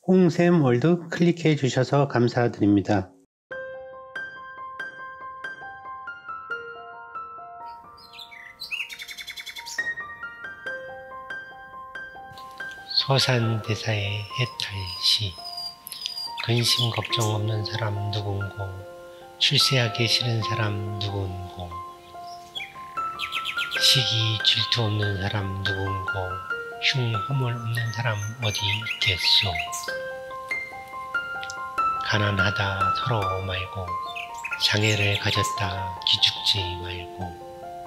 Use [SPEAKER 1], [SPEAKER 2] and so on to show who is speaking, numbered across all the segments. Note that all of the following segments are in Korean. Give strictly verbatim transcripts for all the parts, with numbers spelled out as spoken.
[SPEAKER 1] 홍샘월드 클릭해 주셔서 감사드립니다. 소산대사의 해탈시. 근심 걱정 없는 사람 누군고, 출세하기 싫은 사람 누군고, 시기 질투 없는 사람 누군고, 흉 허물 없는 사람 어디 있겠소. 가난하다 서러워 말고, 장애를 가졌다 기죽지 말고,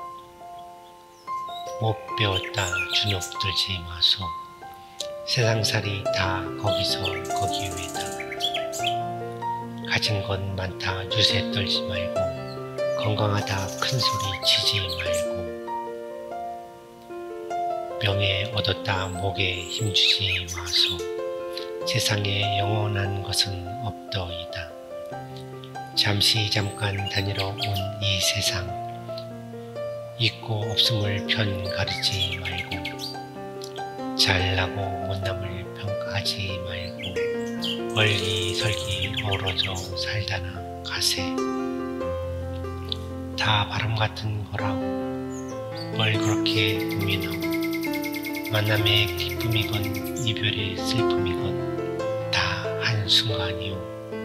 [SPEAKER 1] 못 배웠다 주눅 들지 마소. 세상살이 다 거기서 거기 외다. 가진 것 많다 유세 떨지 말고, 건강하다 큰 소리 치지 말고, 명예 얻었다 목에 힘주지 마소. 세상에 영원한 것은 없더이다. 잠시 잠깐 다니러 온 이 세상, 있고 없음을 편 가르지 말고, 잘나고 못남을 평가하지 말고, 멀리설기 어우러져 살다나 가세. 다 바람같은 거라고 뭘 그렇게 고민하고, 만남의 기쁨이건 이별의 슬픔이건 다 한순간이요.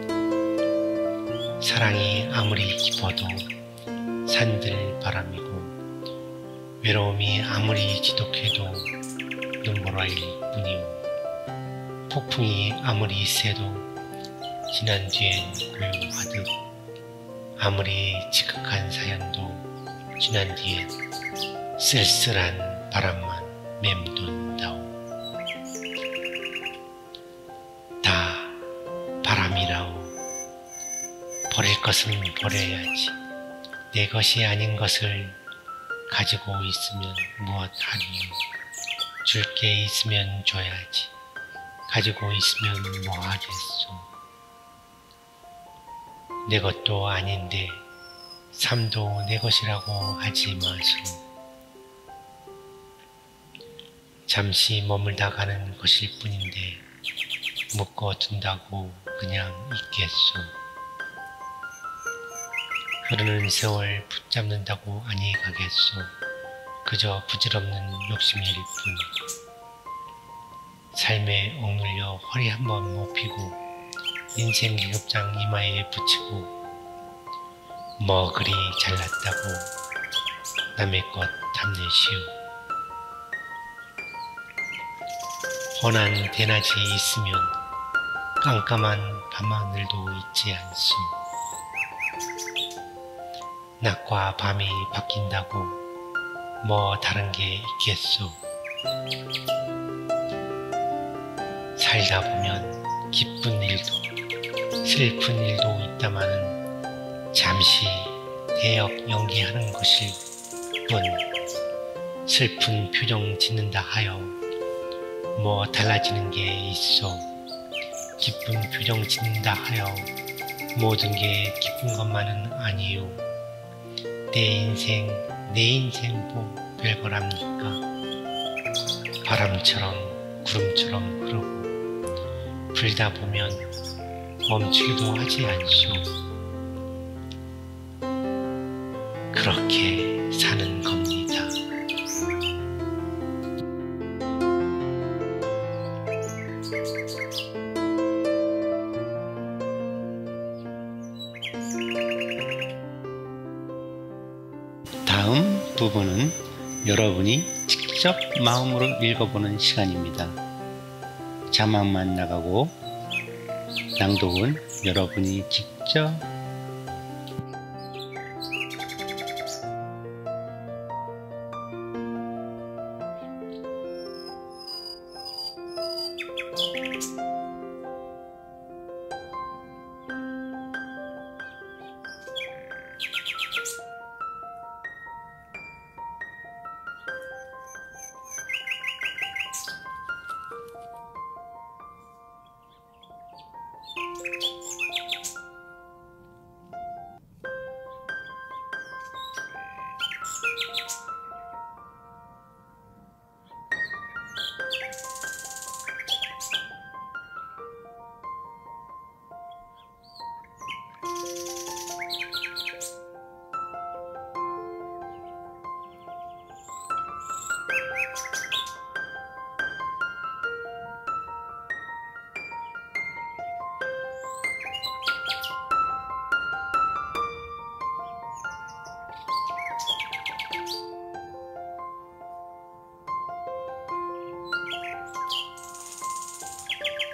[SPEAKER 1] 사랑이 아무리 깊어도 산들 바람이고, 외로움이 아무리 지독해도 눈보라일 뿐이요. 폭풍이 아무리 세도 지난 뒤엔 고요하듯, 아무리 지극한 사연도 지난 뒤엔 쓸쓸한 바람만 맴돈다오. 다 바람이라오. 버릴 것은 버려야지. 내 것이 아닌 것을 가지고 있으면 무엇하리요. 줄 게 있으면 줘야지. 가지고 있으면 뭐하겠소. 내 것도 아닌데 삶도 내 것이라고 하지 마소. 잠시 머물다 가는 것일 뿐인데 묶어둔다고 그냥 있겠소. 흐르는 세월 붙잡는다고 아니 가겠소. 그저 부질없는 욕심일 뿐. 삶에 억눌려 허리 한번 못 피고, 인생 계급장 이마에 붙이고, 뭐 그리 잘났다고 남의 것 탐내시오. 훤한 대낮이 있으면 깜깜한 밤하늘도 있지 않소. 낮과 밤이 바뀐다고 뭐 다른 게 있겠소. 살다 보면 기쁜 일도 슬픈 일도 있다마는 잠시 대역 연기하는 것일 뿐. 슬픈 표정 짓는다 하여 뭐 달라지는 게 있어. 기쁜 표정 짓는다 하여 모든 게 기쁜 것만은 아니요. 내 인생 내 인생 뭐 별거랍니까. 바람처럼 구름처럼 흐르고, 불다 보면 멈추기도 하지 않소. 그렇게 사는 겁니다. 다음 부분은 여러분이 직접 마음으로 읽어보는 시간입니다. 자막만 나가고 낭독은 여러분이 직접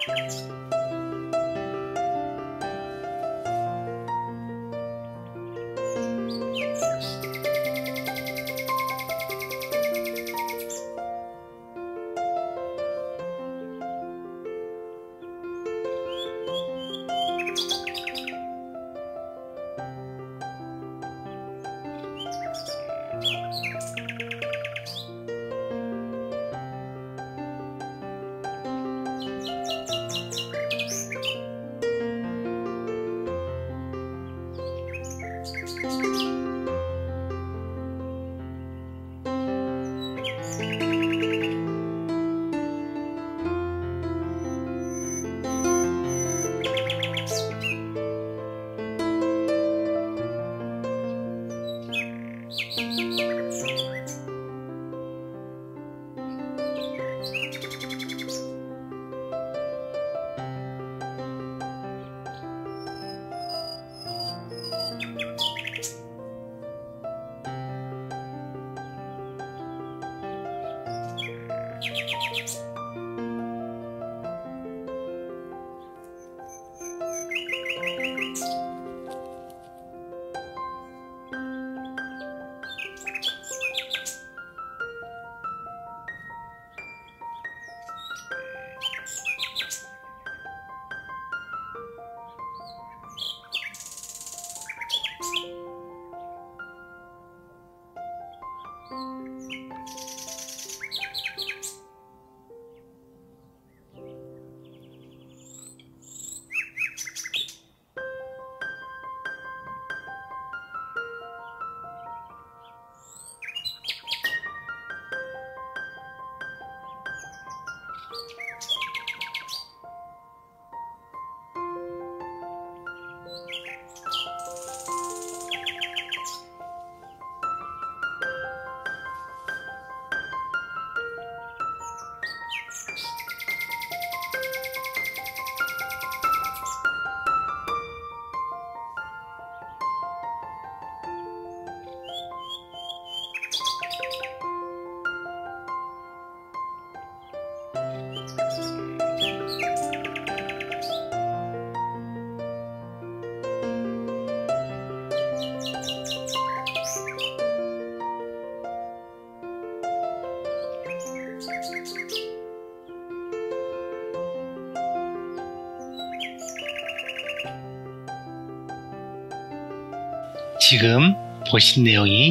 [SPEAKER 1] 지금 보신 내용이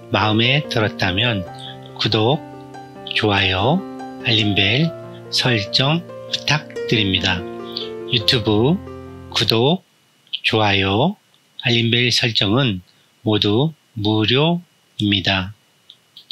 [SPEAKER 1] 마음에 들었다면 구독, 좋아요, 알림벨 설정 부탁드립니다. 유튜브 구독, 좋아요, 알림벨 설정은 모두 무료입니다.